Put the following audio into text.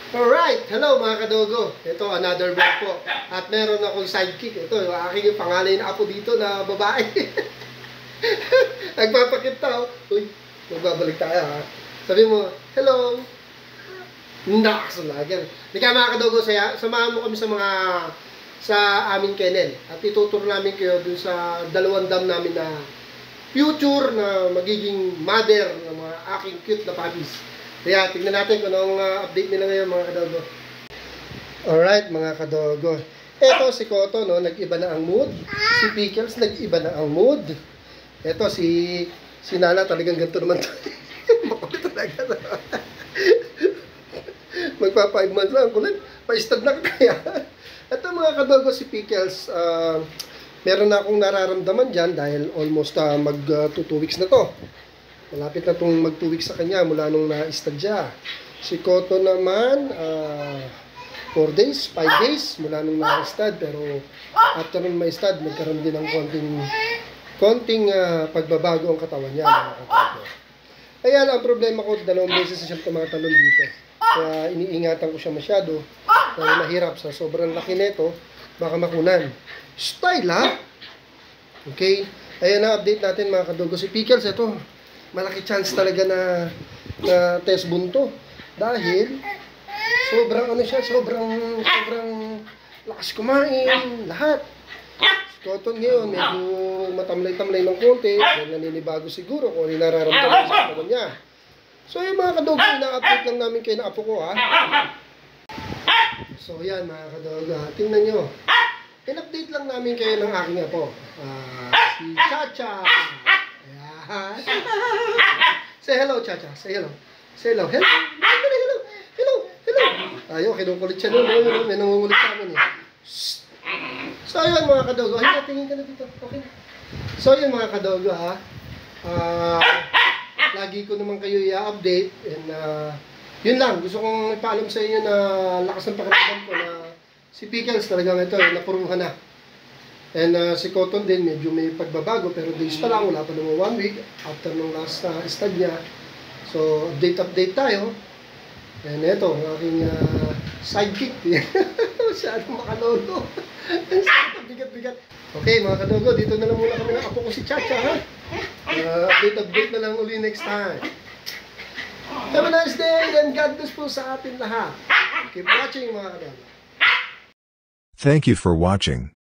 Alright, hello mga kadogo. Ito, another vlog po. At meron akong sidekick. Ito, yung aking pangalay na apo dito na babae. Nagpapakita, oh. Uy, magbabalik tayo ha. Sabi mo, hello. Nakasulagan. Hindi ka mga kadogo, samahan mo kami sa aming kennel. At ituturo namin kayo dun sa dalawang dam namin na future na magiging mother ng mga aking cute na puppies. Kaya tignan natin kung anong update nila ngayon mga kadogo. Alright mga kadogo. Eto si Koto, no, nag-iba na ang mood. Si Pickles, nag-iba na ang mood. Eto si Nala, talagang ganito naman to. Makulit talaga. Magpa 5 months lang, kulit. Pa-stud na kaya. Eto mga kadogo, si Pickles, meron na akong nararamdaman dyan dahil almost mag 2 weeks na to. Malapit na itong mag 2 weeks sa kanya mula nung na-stud siya. Si Koto naman, 4 days, 5 days mula nung na-stud. Pero after nung ma-stud, nagkaroon din ng konting pagbabago ang katawan niya. Kaya lang, ang problema ko, 2 beses na siya tumatalon dito. Kaya iniingatan ko siya masyado. Dahil mahirap sa sobrang laki nito, baka makunan. Style ha? Okay? Ayan na, update natin mga kadogo. Si Pickles, ito. Malaki chance talaga na test bunto dahil sobrang sobrang lakas kumain lahat. Cotton ngayon medyo matamlay-tamlay ng konti dahil naninibago siguro kung ano nararamdaman sa katawan niya. So yung mga kadogo, ina-update lang namin kayo na apo ko ha. So yan mga kadogo, tingnan nyo, in-update lang namin kayo ng aking apo, si Chacha. Say hello, Chacha. Say hello. Say hello. Hello. Hello. Hello. Hello. Ayaw, kinukulit siya nun. May nangungulit sa amin eh. So, yun mga kadogo. Ay, tingin ka na dito. Okay. So, yun mga kadogo ha. Lagi ko naman kayo i-update. And, yun lang. Gusto kong ipaalam sa inyo na lakas ng pakiramdam ko na si Pickles talagang ito, napuruhan na. And si Cotton din, medyo may pagbabago, pero days pa lang, wala pa naman 1 week after nung last stud niya. So, update tayo. And ito, ang aking sidekick. Masyadong makalolo. Bigat-bigat. Okay, mga kadogo, dito na lang muna kami ng apo ko si Chacha, ha? Update na lang uli next time. Have a nice day, and God bless po sa atin lahat. Keep watching, mga kadogo. Thank you for watching.